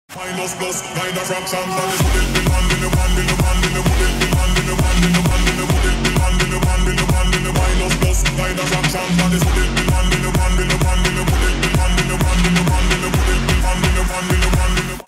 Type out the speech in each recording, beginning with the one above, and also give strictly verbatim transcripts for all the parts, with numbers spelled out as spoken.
Minus plus, minor fraction, and it's put it in one in the one in the one in the put it in one in the one in the one in the put it in one in the one in the one in the minus plus, minor fraction, and it's put it in one in the one in the one in the put it in one in the one in the one in the put it in one in the one in the one in the.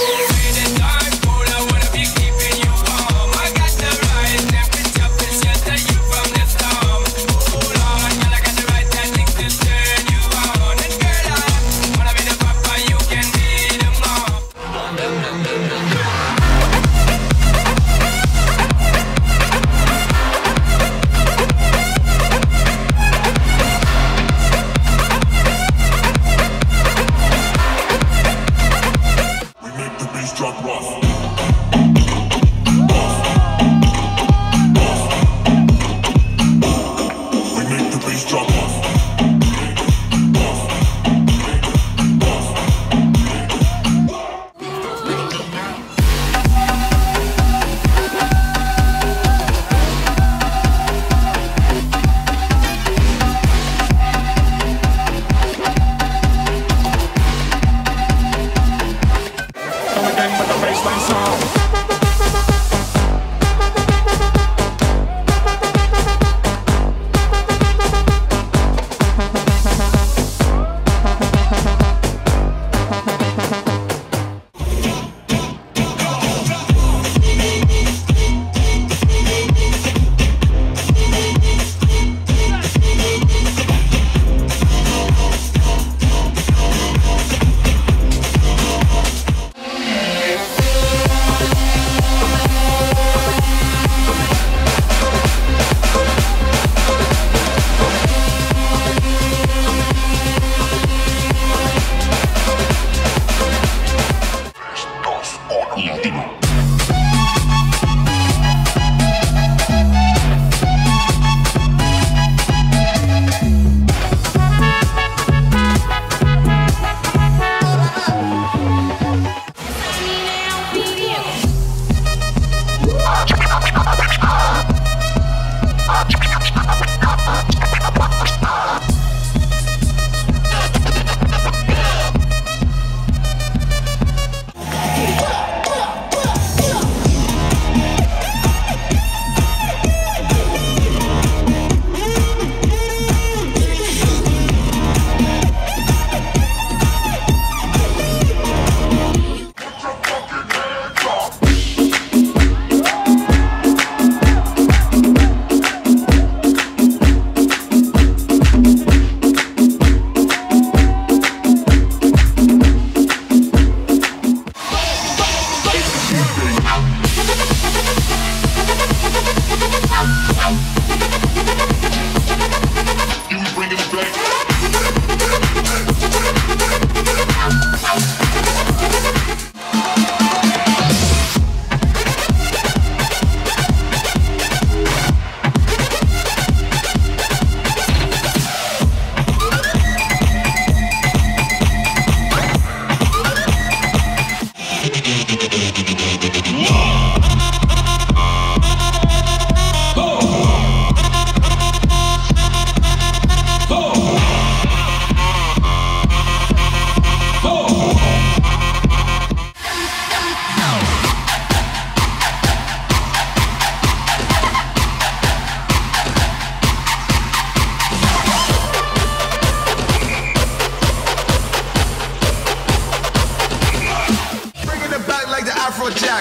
Afrojack.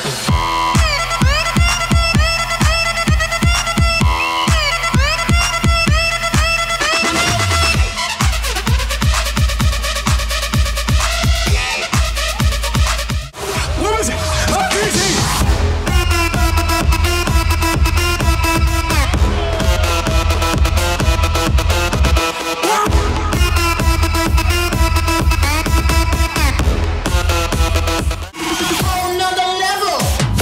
Another level.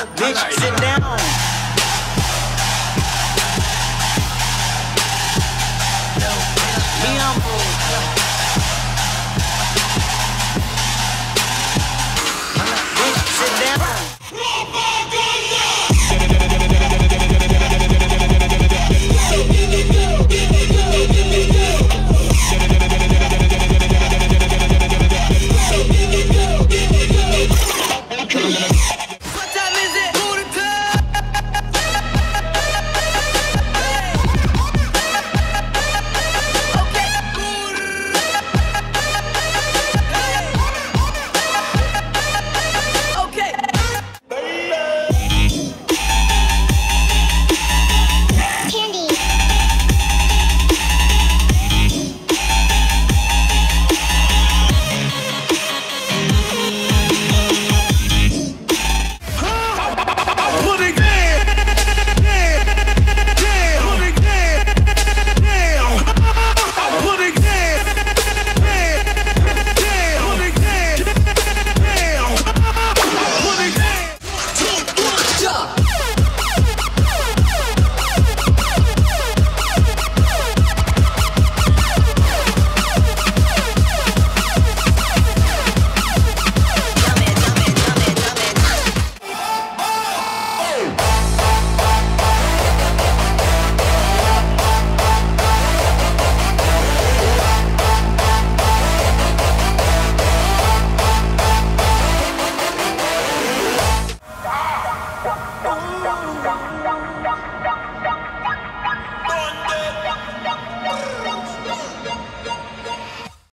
Bitches in